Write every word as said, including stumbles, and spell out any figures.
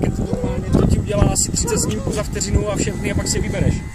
market normálně, to ti udělá asi třicet snímků za vteřinu a všechny a pak si je vybereš.